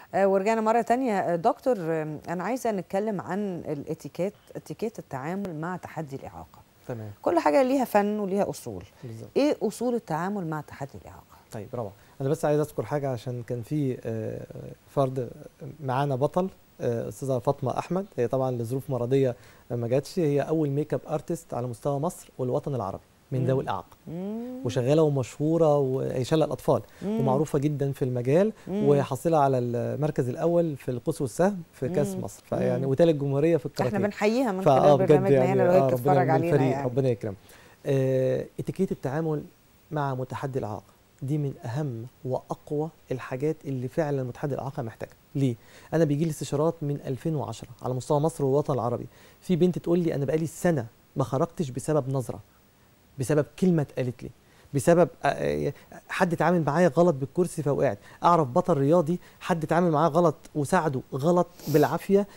ورجعنا مرة تانية. دكتور، أنا عايزة نتكلم عن الاتيكيت، اتيكيت التعامل مع تحدي الإعاقة. تمام. كل حاجة ليها فن وليها أصول. بالظبط. إيه أصول التعامل مع تحدي الإعاقة؟ طيب روعة. أنا بس عايز أذكر حاجة عشان كان في فرد معانا بطل، أستاذة فاطمة أحمد. هي طبعا لظروف مرضية ما جاتش، هي أول ميك اب ارتست على مستوى مصر والوطن العربي من ذوي الإعاقة، وشغالة ومشهورة، وهي شلة الأطفال ومعروفة جدا في المجال، وحاصلة على المركز الأول في القوس والسهم في كأس مصر، فيعني وثالث جمهورية في الكاراتيه. احنا بنحييها من خلال برنامجنا يعني هنا لو هي بتتفرج علينا يعني. ربنا يكرم. اتيكيت التعامل مع متحدي الإعاقة دي من أهم وأقوى الحاجات اللي فعلا متحدي الإعاقة محتاجها. ليه؟ أنا بيجي لي استشارات من 2010 على مستوى مصر والوطن العربي، في بنت تقول لي أنا بقالي سنة ما خرجتش بسبب نظرة، بسبب كلمة اتقالت لي، بسبب حد اتعامل معايا غلط بالكرسي فوقعت. أعرف بطل رياضي حد اتعامل معاه غلط وساعده غلط بالعافية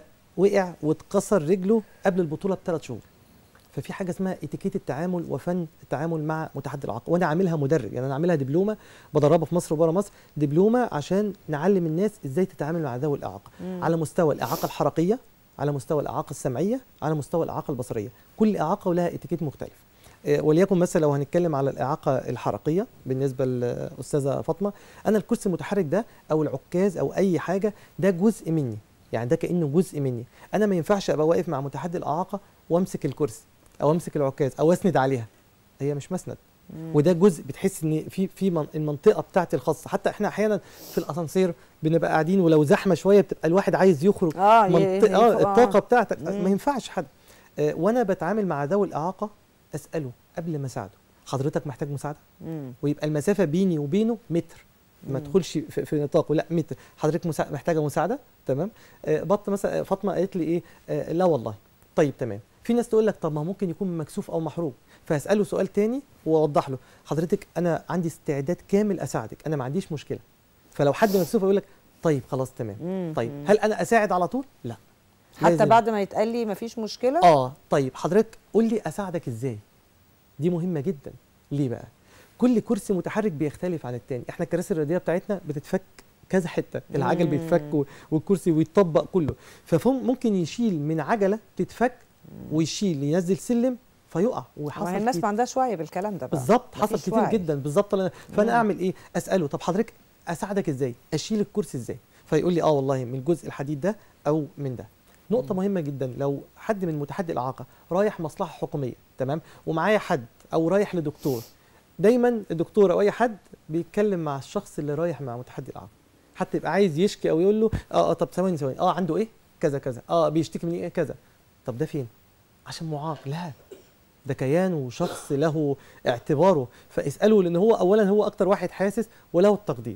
فوقع واتكسر رجله قبل البطولة ب3 شهور. ففي حاجه اسمها اتيكيت التعامل وفن التعامل مع متحدي الاعاقه، وانا عاملها مدرب، يعني انا عاملها دبلومه بدربها في مصر وبره مصر، دبلومه عشان نعلم الناس ازاي تتعامل مع ذوي الاعاقه على مستوى الاعاقه الحركيه، على مستوى الاعاقه السمعيه، على مستوى الاعاقه البصريه. كل اعاقه ولها اتيكيت مختلف. وليكن مثلا لو هنتكلم على الاعاقه الحركيه بالنسبه للاستاذه فاطمه، انا الكرسي المتحرك ده او العكاز او اي حاجه ده جزء مني، يعني ده كانه جزء مني. انا ما ينفعش ابقى واقف مع متحدي الاعاقه وامسك الكرسي او امسك العكاز او اسند عليها، هي مش مسند. وده جزء بتحس ان في المنطقه بتاعتي الخاصه. حتى احنا احيانا في الاسانسير بنبقى قاعدين ولو زحمه شويه بتبقى الواحد عايز يخرج منطقه الطاقه بتاعتك ما ينفعش حد. وانا بتعامل مع ذوي الاعاقه اساله قبل ما اساعده حضرتك محتاج مساعده؟ ويبقى المسافه بيني وبينه متر، ما تدخلش في نطاقه، لا متر. حضرتك محتاجه مساعده؟ تمام. بط مثلا فاطمه قالت لي ايه؟ لا والله. طيب تمام. في ناس تقول لك طب ما ممكن يكون مكسوف او محروق، فاساله سؤال تاني واوضح له حضرتك انا عندي استعداد كامل اساعدك، انا ما عنديش مشكله. فلو حد مكسوف يقول لك طيب خلاص تمام. طيب هل انا اساعد على طول؟ لا، حتى بعد ما يتقال لي مفيش مشكله. طيب حضرتك قول لي اساعدك ازاي. دي مهمه جدا. ليه بقى؟ كل كرسي متحرك بيختلف عن التاني. احنا الكراسي الرياضيه بتاعتنا بتتفك كذا حته، العجل بيتفك والكرسي ويتطبق كله، فممكن يشيل من عجله تتفك ويشيل ينزل سلم فيقع. وحصل الناس ما عندهاش وعي بالكلام ده بقى. بالظبط، حصل كتير جدا. بالظبط. فانا اعمل ايه؟ اساله طب حضرتك اساعدك ازاي؟ اشيل الكرسي ازاي؟ فيقول لي والله من الجزء الحديد ده او من ده. نقطه مهمه جدا، لو حد من متحدي الاعاقه رايح مصلحه حكوميه تمام ومعايا حد او رايح لدكتور، دايما الدكتور او اي حد بيتكلم مع الشخص اللي رايح مع متحدي الاعاقه، حتى يبقى عايز يشكي او يقول له طب ثواني عنده ايه كذا كذا، بيشتكي من ايه كذا. طب ده فين؟ عشان معاق؟ لا، ده كيان وشخص له اعتباره، فاساله لان هو اولا هو اكتر واحد حاسس وله التقدير.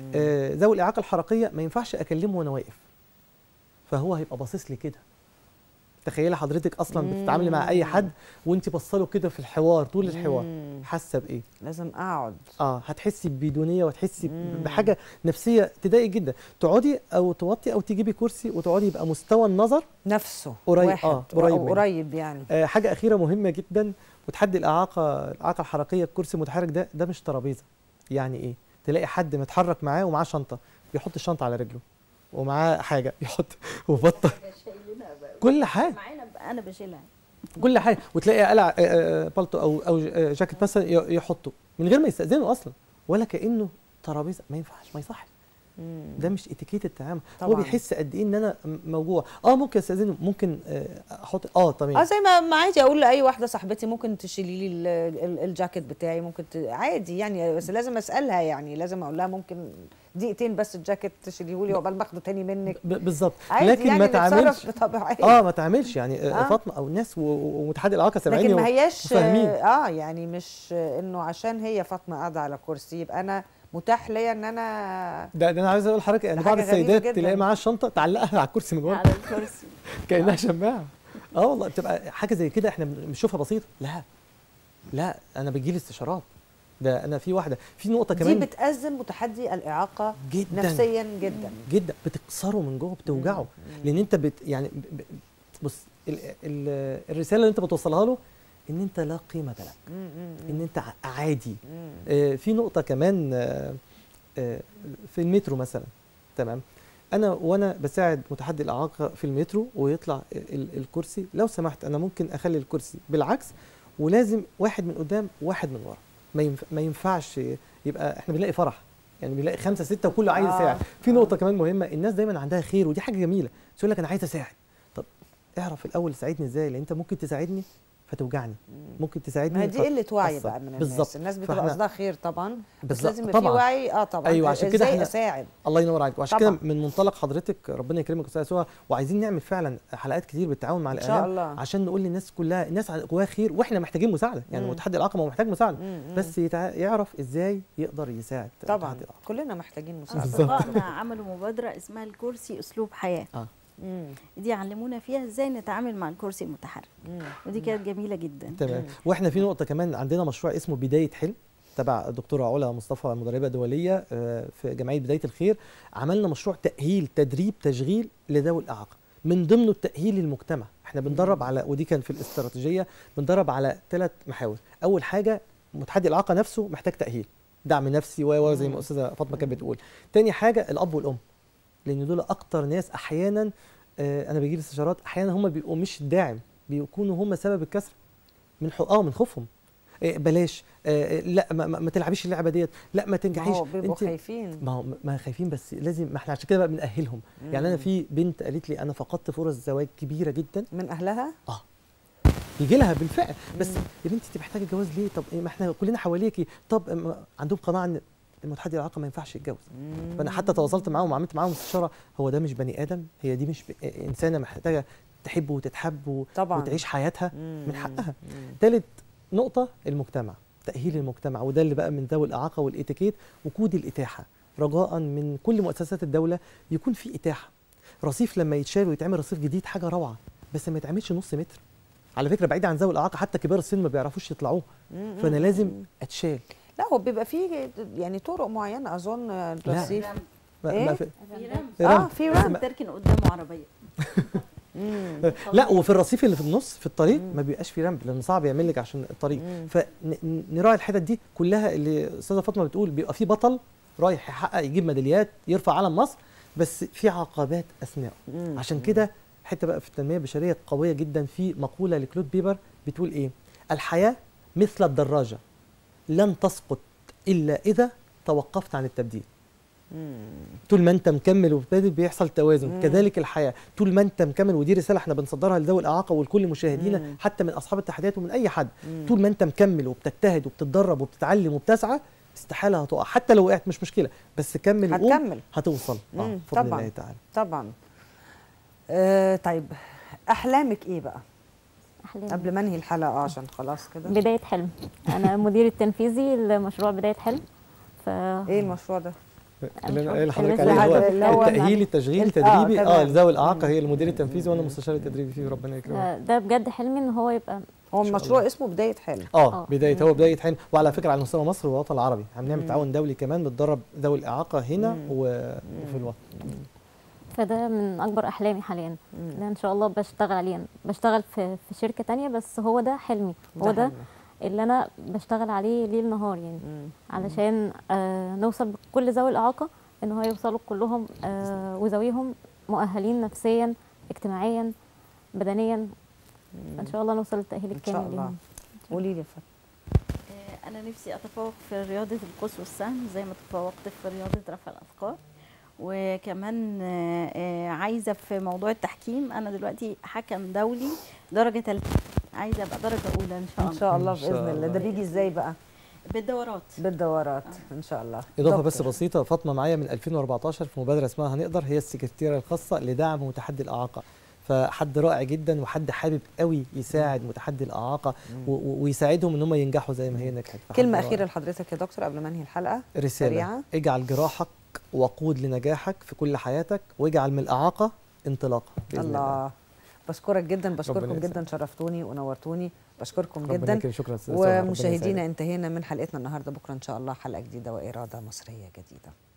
ذوي الاعاقه الحركيه ما ينفعش اكلمه وانا واقف، فهو هيبقى باصص لي كده. تخيلي حضرتك اصلا بتتعاملي مع اي حد وانت بصله كده في الحوار طول الحوار، حاسه بايه؟ لازم اقعد. هتحسي ببدونيه وتحسي بحاجه نفسيه تضايق جدا. تقعدي او توطي او تجيبي كرسي وتقعدي يبقى مستوى النظر نفسه قريب واحد قريب يعني. حاجه اخيره مهمه جدا، وتحدي الاعاقه الحركيه الكرسي المتحرك ده مش ترابيزه. يعني ايه؟ تلاقي حد متحرك معاه ومعاه شنطه، بيحط الشنطه على رجله ومعاه حاجه يحط وبطه كل حاجه معانا انا بشيلها كل حاجه، وتلاقي قلع بالطو او جاكيت مثلا يحطه من غير ما يستاذنه اصلا، ولا كانه ترابيزه. ما ينفعش، ما يصحش. ده مش اتيكيت التعامل. هو بيحس قد ايه ان انا موجوع. ممكن استاذنه، ممكن احط تمام. زي ما عادي اقول لاي واحده صاحبتي ممكن تشيلي لي الجاكيت بتاعي، ممكن عادي يعني، بس لازم اسالها، يعني لازم اقول لها ممكن دقيقتين بس الجاكيت تشيليه لي وقبل ما اخده تاني منك. بالظبط. لكن يعني ما تعملش بطبيعيه. ما تعملش يعني فاطمه او الناس ومتحدي الاعاقه سامعيني، لكن ما هياش يعني مش انه عشان هي فاطمه قاعده على كرسي يبقى انا متاح ليا ان انا ده انا عايز اقول لحضرتك ان بعض السيدات تلاقي معاها الشنطه تعلقها على الكرسي من ورا على الكرسي كانها شماعه. والله بتبقى حاجه زي كده احنا بنشوفها بسيطه. لا انا بيجي لي استشارات. ده انا في واحده في نقطه كمان دي بتأزم متحدي الاعاقه جدا نفسيا جدا جدا، بتكسره من جوه، بتوجعه. لان انت يعني بص الرساله اللي انت بتوصلها له ان انت لا قيمه لك، ان انت عادي. في نقطه كمان في المترو مثلا، تمام. وانا بساعد متحدي الاعاقه في المترو ويطلع الكرسي، لو سمحت انا ممكن اخلي الكرسي بالعكس، ولازم واحد من قدام وواحد من ورا. ما ينفعش يبقى احنا بنلاقي فرح، يعني بنلاقي 5 6 وكله عايز يساعد. في نقطه كمان مهمه، الناس دايما عندها خير ودي حاجه جميله، تقول لك انا عايز اساعد. طب اعرف الاول تساعدني ازاي، لان انت ممكن تساعدني فتوجعني، ممكن تساعدني. ما دي قله وعي بقى من الناس. الناس بتبقى قصدها خير طبعا، بس لازم يبقى في وعي. طبعا. ايوه، عشان كده ازاي اساعد. الله ينور عليك. وعشان كده من منطلق حضرتك ربنا يكرمك استاذه سهى، وعايزين نعمل فعلا حلقات كتير بالتعاون مع الاعلام ان شاء الله، عشان نقول للناس كلها الناس جواها خير، واحنا محتاجين مساعده. يعني متحدي الاعاقه هو محتاج مساعده، بس يعرف ازاي يقدر يساعد. طبعا كلنا محتاجين مساعده. اصدقائنا عملوا مبادره اسمها الكرسي اسلوب حياه. دي علمونا فيها ازاي نتعامل مع الكرسي المتحرك، ودي كانت جميله جدا. تمام. واحنا في نقطه كمان، عندنا مشروع اسمه بدايه حلم تبع الدكتوره علا مصطفى، مدربه دوليه في جمعيه بدايه الخير. عملنا مشروع تاهيل تدريب تشغيل لذوي الاعاقه، من ضمنه التاهيل للمجتمع. احنا بندرب على، ودي كان في الاستراتيجيه، بندرب على 3 محاور. اول حاجه متحدي الاعاقه نفسه محتاج تاهيل، دعم نفسي زي ما استاذه فاطمه كانت بتقول. تاني حاجه الاب والام، لان دول اكتر ناس احيانا انا بيجي لي استشارات احيانا هم بيبقوا مش الداعم، بيكونوا هم سبب الكسر من من خوفهم. بلاش، لا ما تلعبيش اللعبه ديت، لا ما تنجحيش. ما بيبقوا خايفين. ما خايفين، بس لازم، ما احنا عشان كده بقى بنأهلهم. يعني انا في بنت قالت لي انا فقدت فرص زواج كبيره جدا من اهلها. يجي لها بالفعل، بس يا بنتي انت محتاجه جواز ليه؟ طب ما احنا كلنا حواليكي. طب عندهم قناعه ان المتحدي الاعاقه ما ينفعش يتجوز. فانا حتى تواصلت معاهم وعملت معاهم استشاره، هو ده مش بني ادم، هي دي مش انسانه محتاجه تحب وتتحب وتعيش حياتها، من حقها. ثالث نقطه المجتمع، تاهيل المجتمع، وده اللي بقى من ذوي الاعاقه والاتيكيت وكود الاتاحه، رجاء من كل مؤسسات الدوله يكون في اتاحه. رصيف لما يتشال ويتعمل رصيف جديد حاجه روعه، بس ما يتعملش نص متر. على فكره بعيد عن ذوي الاعاقه حتى كبار السن ما بيعرفوش يطلعوه، فانا لازم اتشال. لا هو بيبقى فيه يعني طرق معينه اظن الرصيف. إيه؟ في رمل. في رمل تركن قدامه عربيه. لا، وفي الرصيف اللي في النص في الطريق ما بيبقاش في رمل، لان صعب يعمل لك عشان الطريق. فنراعي الحتت دي كلها اللي استاذه فاطمه بتقول، بيبقى في بطل رايح يحقق يجيب ميداليات يرفع علم مصر، بس في عقبات اثناء. عشان كده حته بقى في التنميه البشريه قويه جدا، في مقوله لكلود بيبر بتقول ايه؟ الحياه مثل الدراجه لن تسقط الا اذا توقفت عن التبديل. طول ما انت مكمل وبتبادل بيحصل توازن. كذلك الحياه، طول ما انت مكمل، ودي رساله احنا بنصدرها لذوي الاعاقه ولكل مشاهدينا حتى من اصحاب التحديات ومن اي حد. طول ما انت مكمل وبتجتهد وبتتدرب وبتتعلم وبتسعى، استحاله هتقع، حتى لو وقعت مش مشكله، بس كمل هتكمل هتوصل. بفضل الله تعالى. طبعا. طيب احلامك ايه بقى؟ قبل ما انهي الحلقه عشان خلاص كده. بدايه حلم، انا المدير التنفيذي لمشروع بدايه حلم. ايه المشروع ده؟ اللي حضرتك عليه هو التاهيل التشغيل التدريبي لذوي الاعاقه، هي المدير التنفيذي وانا المستشار التدريبي فيه. ربنا يكرمك. ده بجد حلمي ان هو يبقى، هو المشروع اسمه بدايه حلم. بدايه، هو بدايه حلم. وعلى فكره على مستوى مصر والوطن العربي هنعمل تعاون دولي كمان، بتدرب ذوي الاعاقه هنا وفي الوطن. فده من اكبر احلامي حاليا، ده ان شاء الله بشتغل عليه. بشتغل في شركه تانية، بس هو ده حلمي، هو ده اللي انا بشتغل عليه ليل نهار يعني. علشان نوصل بكل ذوي الاعاقه ان هو يوصلوا كلهم وذويهم مؤهلين نفسيا اجتماعيا بدنيا. ان شاء الله نوصل للتاهيل الكامل ان شاء الله. قولي لي انا نفسي اتفوق في رياضه القوس والسهم زي ما تفوقت في رياضه رفع الاثقال، وكمان عايزه في موضوع التحكيم. انا دلوقتي حكم دولي درجه 3، عايزه ابقى درجه اولى ان شاء الله. ان شاء الله باذن الله. ده بيجي ازاي بقى؟ بالدورات ان شاء الله. اضافه بس بسيطه، فاطمه معايا من 2014 في مبادره اسمها هنقدر، هي السكرتيره الخاصه لدعم متحدي الاعاقه. فحد رائع جدا وحد حابب قوي يساعد متحدي الاعاقه ويساعدهم ان هم ينجحوا زي ما هي نجحت. كلمه اخيره لحضرتك يا دكتور قبل ما انهي الحلقه. رساله سريعة. اجعل جراحك وقود لنجاحك في كل حياتك، واجعل من الاعاقه انطلاقه باذن الله. بشكرك جدا، بشكركم جدا، شرفتوني ونورتوني، بشكركم جدا. شكرا. ومشاهدينا انتهينا من حلقتنا النهارده. بكره ان شاء الله حلقه جديده واراده مصريه جديده.